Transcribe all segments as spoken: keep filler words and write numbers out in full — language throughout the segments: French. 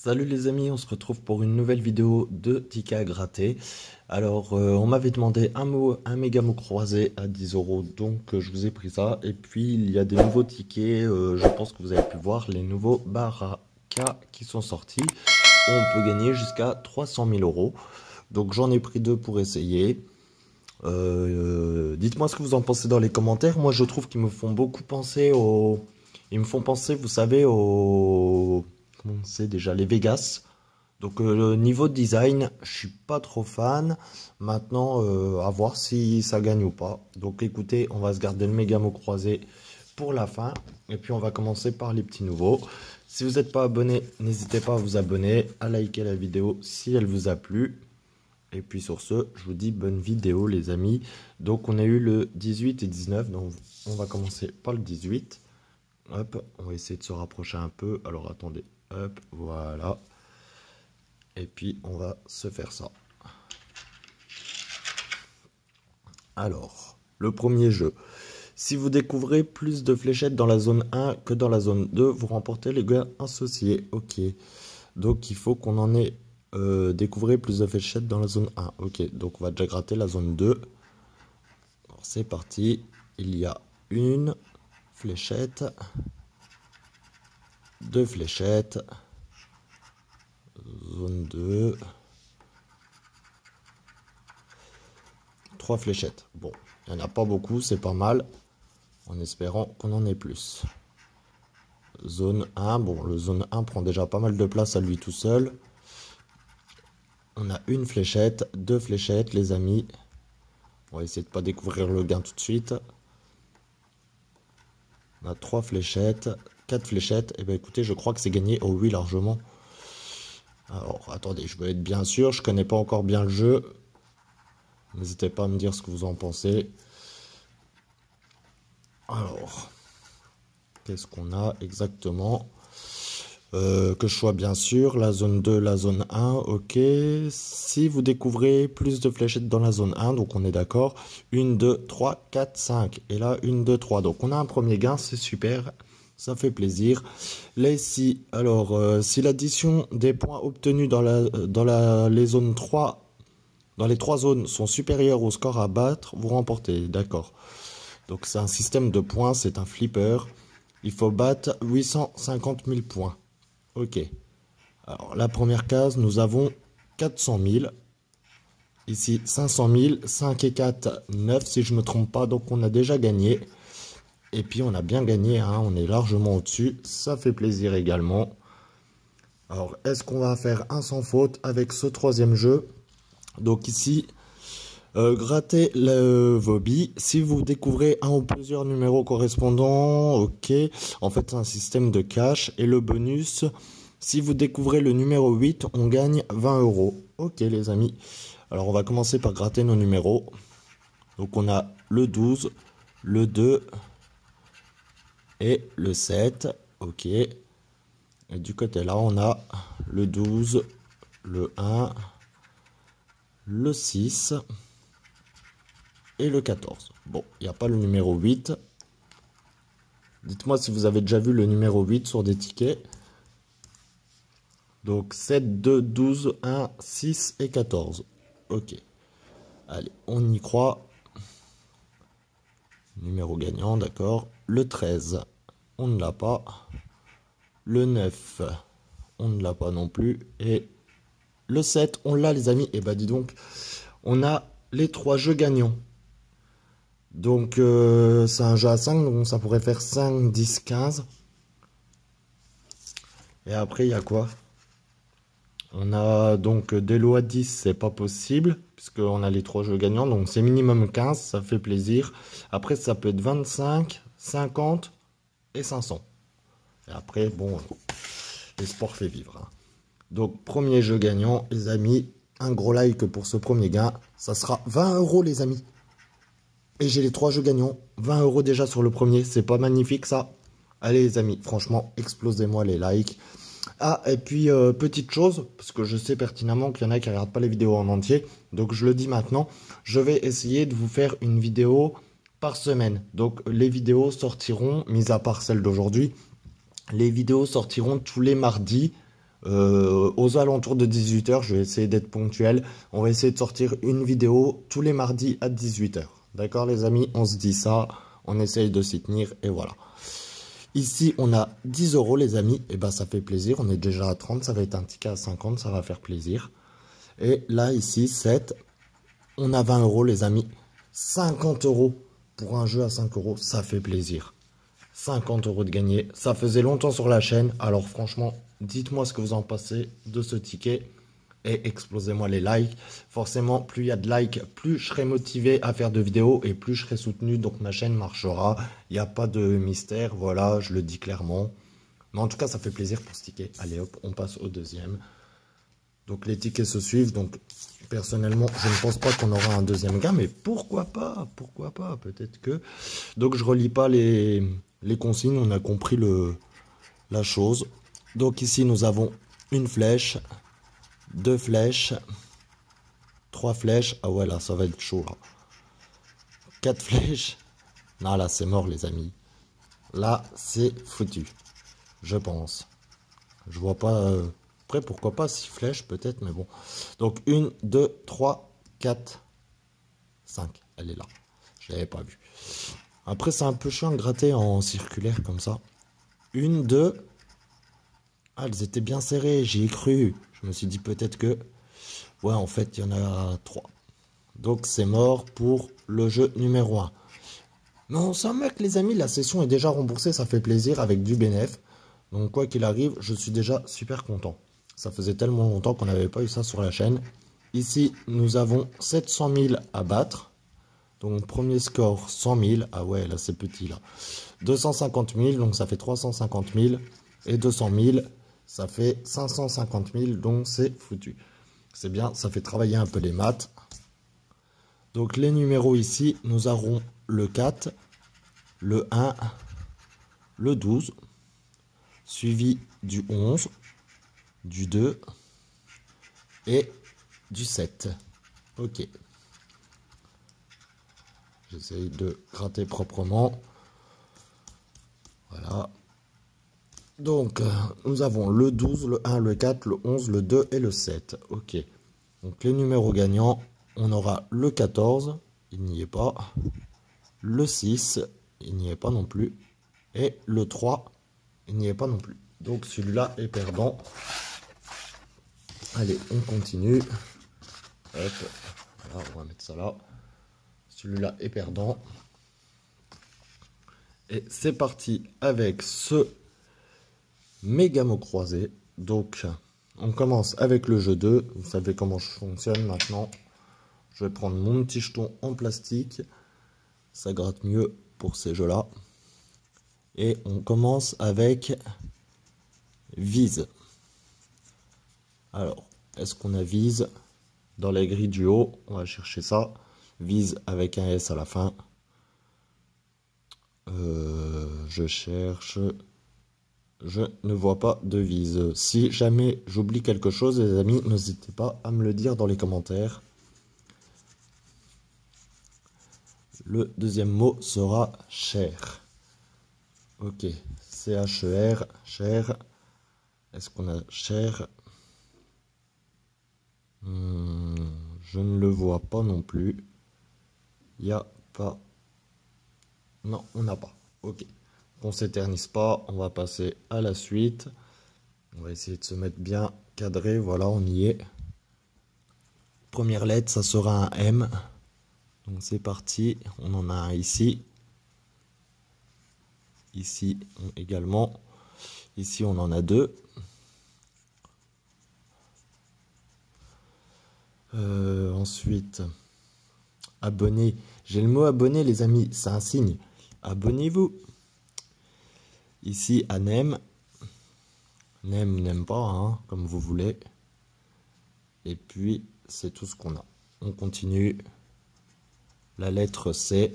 Salut les amis, on se retrouve pour une nouvelle vidéo de tickets à gratter. Alors, euh, on m'avait demandé un, mot, un méga mot croisé à dix euros, donc euh, je vous ai pris ça. Et puis, il y a des nouveaux tickets, euh, je pense que vous avez pu voir, les nouveaux Baraka qui sont sortis. On peut gagner jusqu'à trois cent mille euros. Donc, j'en ai pris deux pour essayer. Euh, Dites-moi ce que vous en pensez dans les commentaires. Moi, je trouve qu'ils me font beaucoup penser au... Ils me font penser, vous savez, au... Comment c'est déjà les Vegas. Donc euh, le niveau de design, je suis pas trop fan. Maintenant, euh, à voir si ça gagne ou pas. Donc écoutez, on va se garder le méga mot croisé pour la fin. Et puis on va commencer par les petits nouveaux. Si vous n'êtes pas abonné, n'hésitez pas à vous abonner, à liker la vidéo si elle vous a plu. Et puis sur ce, je vous dis bonne vidéo les amis. Donc on a eu le dix-huit et dix-neuf. Donc on va commencer par le dix-huit. Hop, on va essayer de se rapprocher un peu. Alors attendez. Hop, voilà. Et puis, on va se faire ça. Alors, le premier jeu. Si vous découvrez plus de fléchettes dans la zone un que dans la zone deux, vous remportez les gains associés. Ok. Donc, il faut qu'on en ait euh, découvert plus de fléchettes dans la zone un. Ok. Donc, on va déjà gratter la zone deux. Alors, c'est parti. Il y a une fléchette. Deux fléchettes. Zone deux. Trois fléchettes. Bon, il n'y en a pas beaucoup, c'est pas mal. En espérant qu'on en ait plus. Zone un. Bon, le zone un prend déjà pas mal de place à lui tout seul. On a une fléchette, deux fléchettes, les amis. On va essayer de pas découvrir le gain tout de suite. On a trois fléchettes, quatre fléchettes. Et bien écoutez, je crois que c'est gagné. Oh oui, largement. Alors, attendez, je veux être bien sûr. Je connais pas encore bien le jeu. N'hésitez pas à me dire ce que vous en pensez. Alors, qu'est-ce qu'on a exactement? euh, Que je sois bien sûr, la zone deux, la zone un, ok. Si vous découvrez plus de fléchettes dans la zone un, donc on est d'accord. un, deux, trois, quatre, cinq. Et là, un, deux, trois. Donc on a un premier gain, c'est super. Ça fait plaisir. Là ici, alors, euh, si l'addition des points obtenus dans, la, dans la, les zones trois, dans les trois zones sont supérieurs au score à battre, vous remportez, d'accord. Donc c'est un système de points, c'est un flipper. Il faut battre huit cent cinquante mille points. Ok. Alors la première case, nous avons quatre cent mille. Ici cinq cent mille, cinq et quatre, neuf si je ne me trompe pas. Donc on a déjà gagné. Et puis on a bien gagné, hein, on est largement au-dessus. Ça fait plaisir également. Alors est-ce qu'on va faire un sans faute avec ce troisième jeu? Donc ici... Euh, grattez le, vos billes. Si vous découvrez un ou plusieurs numéros correspondants, ok. En fait, c'est un système de cash. Et le bonus, si vous découvrez le numéro huit, on gagne vingt euros. Ok, les amis. Alors, on va commencer par gratter nos numéros. Donc, on a le douze, le deux et le sept. Ok. Et du côté là, on a le douze, le un, le six... et le quatorze. Bon, il n'y a pas le numéro huit. Dites-moi si vous avez déjà vu le numéro huit sur des tickets. Donc sept, deux, douze, un, six et quatorze. Ok. Allez, on y croit. Numéro gagnant, d'accord. Le treize, on ne l'a pas. Le neuf, on ne l'a pas non plus. Et le sept, on l'a les amis. Et bah dis donc, on a les trois jeux gagnants. Donc euh, c'est un jeu à cinq, donc ça pourrait faire cinq, dix, quinze. Et après il y a quoi? On a donc des lots à dix, c'est pas possible, puisqu'on a les trois jeux gagnants, donc c'est minimum quinze, ça fait plaisir. Après ça peut être vingt-cinq, cinquante et cinq cents. Et après, bon, l'espoir fait vivre. Hein. Donc premier jeu gagnant, les amis, un gros like pour ce premier gain, ça sera vingt euros les amis. Et j'ai les trois jeux gagnants, vingt euros déjà sur le premier, c'est pas magnifique ça? Allez les amis, franchement, explosez-moi les likes. Ah, et puis, euh, petite chose, parce que je sais pertinemment qu'il y en a qui ne regardent pas les vidéos en entier, donc je le dis maintenant, je vais essayer de vous faire une vidéo par semaine. Donc les vidéos sortiront, mis à part celle d'aujourd'hui, les vidéos sortiront tous les mardis, Euh, aux alentours de dix-huit heures, je vais essayer d'être ponctuel. On va essayer de sortir une vidéo tous les mardis à dix-huit heures. D'accord les amis, on se dit ça, on essaye de s'y tenir et voilà. Ici, on a dix euros les amis, et ben ça fait plaisir, on est déjà à trente, ça va être un ticket à cinquante, ça va faire plaisir. Et là, ici, sept, on a vingt euros les amis, cinquante euros pour un jeu à cinq euros, ça fait plaisir. cinquante euros de gagné, ça faisait longtemps sur la chaîne, alors franchement, dites-moi ce que vous en pensez de ce ticket et explosez-moi les likes. Forcément, plus il y a de likes, plus je serai motivé à faire de vidéos et plus je serai soutenu, donc ma chaîne marchera. Il n'y a pas de mystère, voilà, je le dis clairement. Mais en tout cas, ça fait plaisir pour ce ticket. Allez hop, on passe au deuxième. Donc les tickets se suivent, donc personnellement, je ne pense pas qu'on aura un deuxième gain, mais pourquoi pas, pourquoi pas, peut-être que... Donc je relis pas les, les consignes, on a compris le, la chose. Donc ici, nous avons une flèche, deux flèches, trois flèches. Ah ouais, là, ça va être chaud, là. Quatre flèches. Non, là, c'est mort, les amis. Là, c'est foutu, je pense. Je vois pas... Euh... Après, pourquoi pas six flèches, peut-être, mais bon. Donc, une, deux, trois, quatre, cinq. Elle est là. Je l'avais pas vue. Après, c'est un peu chiant de gratter en circulaire, comme ça. Une, deux... Ah, elles étaient bien serrées, j'y ai cru. Je me suis dit peut-être que... Ouais, en fait, il y en a trois. Donc, c'est mort pour le jeu numéro un. Mais on sent bien que les amis, la session est déjà remboursée. Ça fait plaisir avec du bénéf. Donc, quoi qu'il arrive, je suis déjà super content. Ça faisait tellement longtemps qu'on n'avait pas eu ça sur la chaîne. Ici, nous avons sept cent mille à battre. Donc, premier score, cent mille. Ah ouais, là, c'est petit, là. deux cent cinquante mille, donc ça fait trois cent cinquante mille. Et deux cent mille, ça fait cinq cent cinquante mille, donc c'est foutu. C'est bien, ça fait travailler un peu les maths. Donc les numéros ici, nous aurons le quatre, le un, le douze, suivi du onze, du deux et du sept. Ok. J'essaye de gratter proprement. Voilà. Donc, nous avons le douze, le un, le quatre, le onze, le deux et le sept. Ok. Donc, les numéros gagnants, on aura le quatorze, il n'y est pas. Le six, il n'y est pas non plus. Et le trois, il n'y est pas non plus. Donc, celui-là est perdant. Allez, on continue. Hop. Voilà, on va mettre ça là. Celui-là est perdant. Et c'est parti avec ce méga mot croisé. Donc, on commence avec le jeu deux. Vous savez comment je fonctionne maintenant. Je vais prendre mon petit jeton en plastique. Ça gratte mieux pour ces jeux-là. Et on commence avec vise. Alors, est-ce qu'on a vise dans la grille du haut? On va chercher ça. Vise avec un S à la fin. Euh, je cherche... Je ne vois pas de vise. Si jamais j'oublie quelque chose, les amis, n'hésitez pas à me le dire dans les commentaires. Le deuxième mot sera cher. Ok, C H E R, cher. Est-ce qu'on a cher? hmm, Je ne le vois pas non plus. Il n'y a pas... Non, on n'a pas. Ok. On s'éternise pas, on va passer à la suite. On va essayer de se mettre bien cadré. Voilà, on y est. Première lettre, ça sera un M. Donc c'est parti. On en a un ici. Ici on, également. Ici on en a deux. Euh, ensuite, abonné. J'ai le mot abonné, les amis. C'est un signe. Abonnez-vous. Ici, un aime. N'aime, n'aime pas, hein, comme vous voulez. Et puis, c'est tout ce qu'on a. On continue. La lettre C.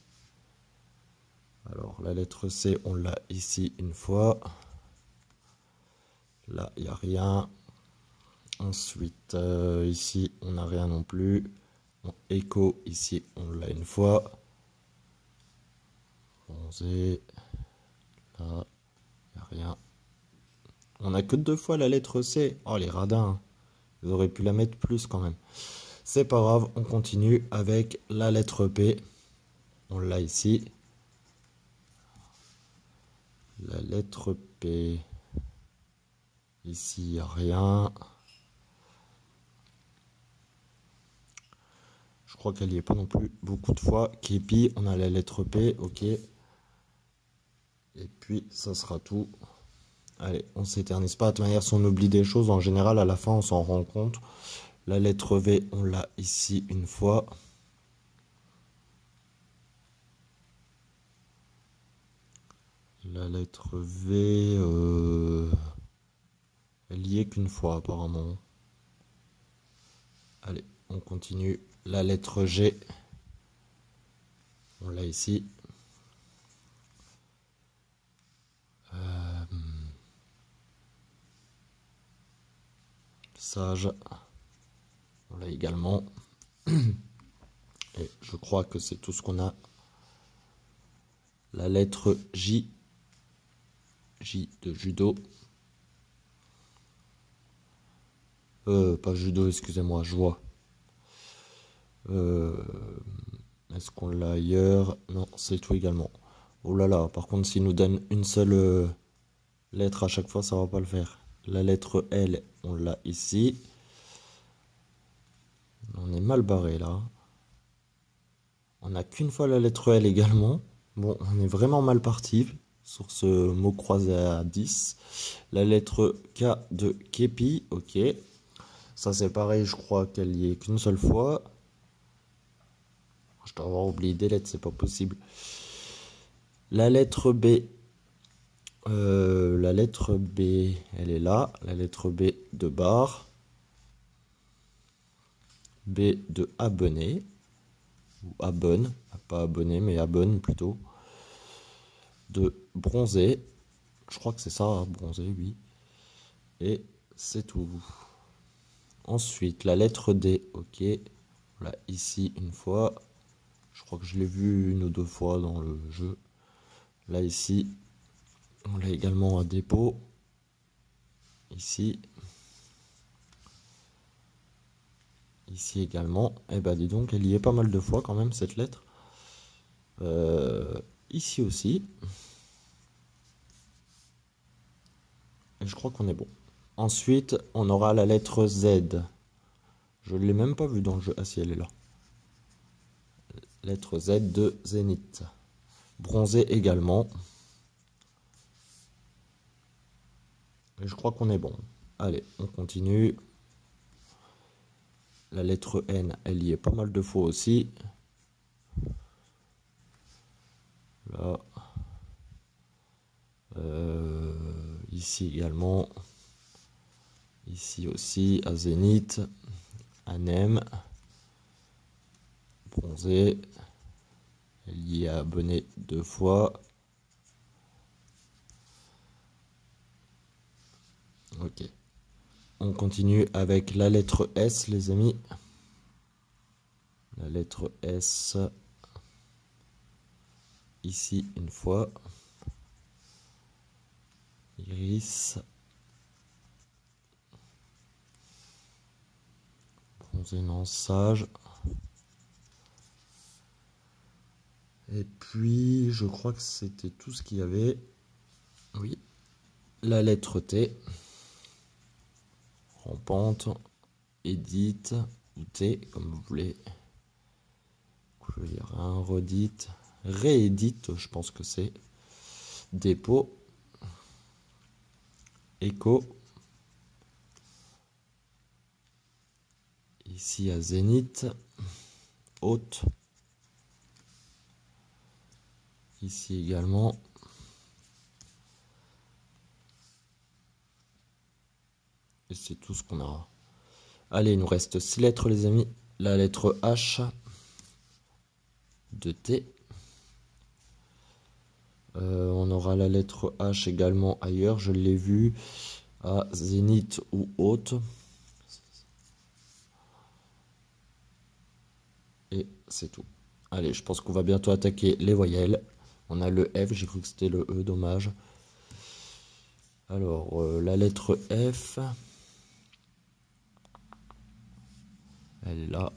Alors, la lettre C, on l'a ici une fois. Là, il n'y a rien. Ensuite, euh, ici, on n'a rien non plus. Bon, écho, ici, on l'a une fois. Bronzé. Là, il n'y a rien. On a que deux fois la lettre C. Oh, les radins. Vous auriez pu la mettre plus quand même. C'est pas grave, on continue avec la lettre P. On l'a ici. La lettre P. Ici, il n'y a rien. Je crois qu'elle n'y est pas non plus beaucoup de fois. Képi, on a la lettre P, ok. Et puis, ça sera tout. Allez, on s'éternise pas. De toute manière, si on oublie des choses, en général, à la fin, on s'en rend compte. La lettre V, on l'a ici une fois. La lettre V, euh, elle y est qu'une fois apparemment. Allez, on continue. La lettre G, on l'a ici. Euh, sage, on l'a également. Et je crois que c'est tout ce qu'on a. La lettre J, J de judo. Euh, pas judo, excusez-moi, joie. Euh, Est-ce qu'on l'a ailleurs? Non, c'est tout également. Oh là là, par contre, s'il nous donne une seule euh, lettre à chaque fois, ça va pas le faire. La lettre L, on l'a ici. On est mal barré là. On n'a qu'une fois la lettre L également. Bon, on est vraiment mal parti sur ce mot croisé à dix. La lettre K de Képi, ok. Ça c'est pareil, je crois qu'elle y est qu'une seule fois. Je dois avoir oublié des lettres, c'est pas possible. La lettre B. Euh, la lettre B, elle est là. La lettre B de barre. B de abonné. Ou abonne. Pas abonné, mais abonne plutôt. De bronzé. Je crois que c'est ça, hein, bronzé, oui. Et c'est tout. Ensuite, la lettre D, ok. Voilà, ici une fois. Je crois que je l'ai vu une ou deux fois dans le jeu. Là, ici, on l'a également à dépôt. Ici. Ici également. Et bah, dis donc, elle y est pas mal de fois quand même, cette lettre. Euh, ici aussi. Et je crois qu'on est bon. Ensuite, on aura la lettre Z. Je ne l'ai même pas vue dans le jeu. Ah si, elle est là. Lettre Z de Zénith. Bronzé également. Et je crois qu'on est bon. Allez, on continue. La lettre N, elle y est pas mal de fois aussi. Là. Euh, ici également. Ici aussi, à Zénith. À Nem. Bronzé. Elle y est abonnée deux fois. Ok. On continue avec la lettre S, les amis. La lettre S. Ici, une fois. Iris. Bronzé, non, sage. Et puis, je crois que c'était tout ce qu'il y avait. Oui. La lettre T. Rampante. Edith. Ou T, comme vous voulez. Je vais dire un redite. Réédite, je pense que c'est. Dépôt. Écho. Ici à Zénith. Haute. Ici également. Et c'est tout ce qu'on aura. Allez, il nous reste six lettres, les amis. La lettre H de T. Euh, on aura la lettre H également ailleurs. Je l'ai vu à Zénith ou Haute. Et c'est tout. Allez, je pense qu'on va bientôt attaquer les voyelles. On a le F, j'ai cru que c'était le E, dommage. Alors, euh, la lettre F, elle est là.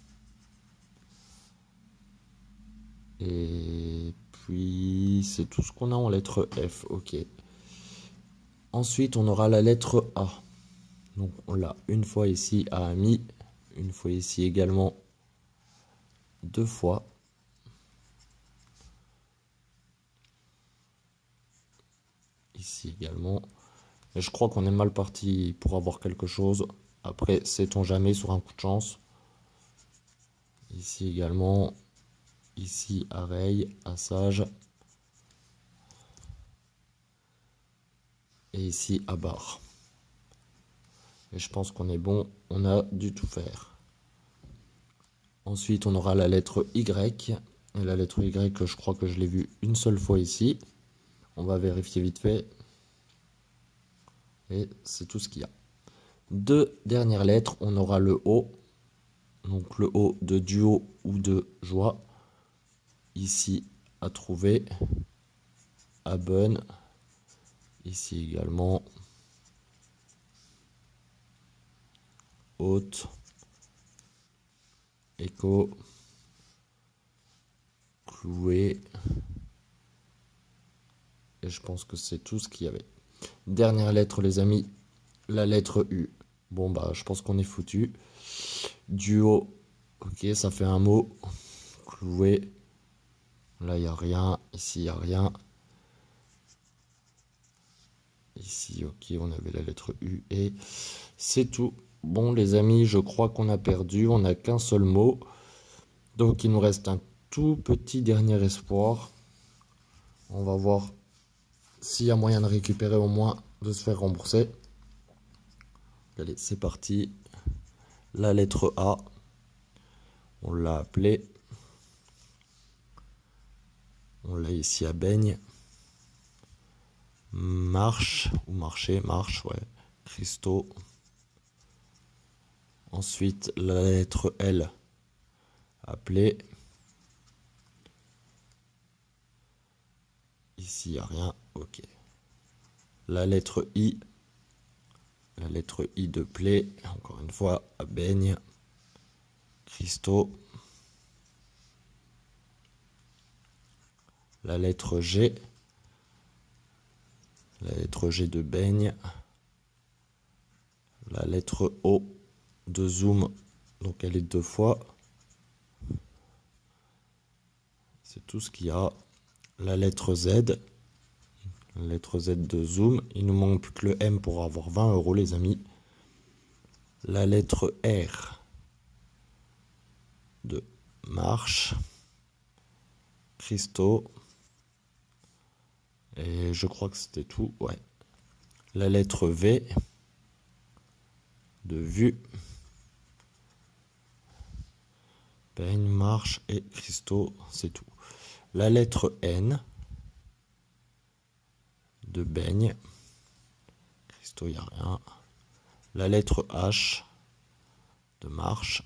Et puis, c'est tout ce qu'on a en lettre F, ok. Ensuite, on aura la lettre A. Donc, on l'a une fois ici à ami, une fois ici également, deux fois. Ici également. Et je crois qu'on est mal parti pour avoir quelque chose. Après, sait-on jamais sur un coup de chance. Ici également. Ici, Areille, Assage. Et ici, Abar. Et je pense qu'on est bon. On a dû tout faire. Ensuite, on aura la lettre Y. Et la lettre Y, je crois que je l'ai vue une seule fois ici. On va vérifier vite fait. Et c'est tout ce qu'il y a. Deux dernières lettres. On aura le O. Donc le O de duo ou de joie. Ici, à trouver. À bonne. Ici également. Haute. Écho. Cloué. Et je pense que c'est tout ce qu'il y avait. Dernière lettre, les amis. La lettre U. Bon, bah, je pense qu'on est foutu. Duo. Ok, ça fait un mot. Cloué. Là, il n'y a rien. Ici, il n'y a rien. Ici, ok, on avait la lettre U. Et c'est tout. Bon, les amis, je crois qu'on a perdu. On n'a qu'un seul mot. Donc, il nous reste un tout petit dernier espoir. On va voir s'il y a moyen de récupérer au moins, de se faire rembourser. Allez, c'est parti. La lettre A. On l'a appelée. On l'a ici à Baigne. Marche, ou marché, marche, ouais. Cristaux. Ensuite, la lettre L. Appelée. Ici, il n'y a rien. Ok. La lettre I. La lettre I de plaie. Encore une fois, à Baigne. Cristaux. La lettre G. La lettre G de Baigne. La lettre O de zoom. Donc elle est deux fois. C'est tout ce qu'il y a. La lettre Z. La lettre Z de zoom. Il nous manque plus que le M pour avoir vingt euros, les amis. La lettre R de marche. Cristaux. Et je crois que c'était tout. Ouais. La lettre V de vue. Peigne, marche et cristaux, c'est tout. La lettre N de baigne. Cristaux, il n'y a rien. La lettre H de marche.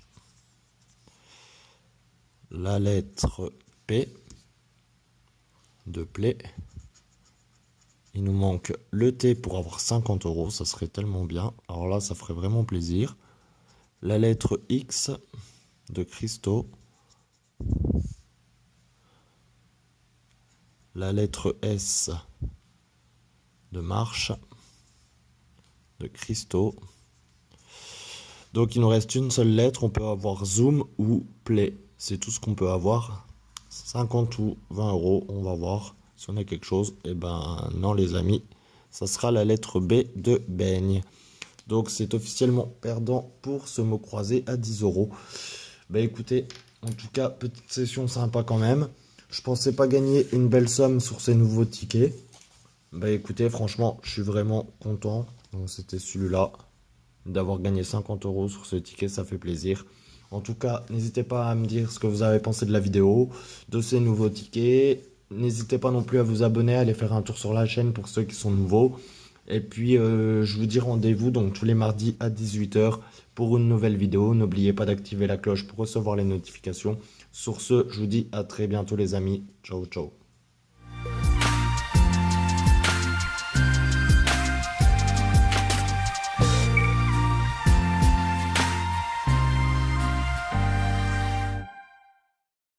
La lettre P de plaie. Il nous manque le T pour avoir cinquante euros, ça serait tellement bien. Alors là, ça ferait vraiment plaisir. La lettre X de cristaux. La lettre S de marche, de cristaux. Donc il nous reste une seule lettre, on peut avoir zoom ou play. C'est tout ce qu'on peut avoir. cinquante ou vingt euros, on va voir si on a quelque chose. Et ben non les amis, ça sera la lettre B de baigne. Donc c'est officiellement perdant pour ce mot croisé à dix euros. Bah écoutez, en tout cas, petite session sympa quand même. Je pensais pas gagner une belle somme sur ces nouveaux tickets. Bah écoutez, franchement, je suis vraiment content. Donc c'était celui-là. D'avoir gagné cinquante euros sur ce ticket, ça fait plaisir. En tout cas, n'hésitez pas à me dire ce que vous avez pensé de la vidéo, de ces nouveaux tickets. N'hésitez pas non plus à vous abonner, à aller faire un tour sur la chaîne pour ceux qui sont nouveaux. Et puis, euh, je vous dis rendez-vous donc tous les mardis à dix-huit heures pour une nouvelle vidéo. N'oubliez pas d'activer la cloche pour recevoir les notifications. Sur ce, je vous dis à très bientôt les amis. Ciao, ciao.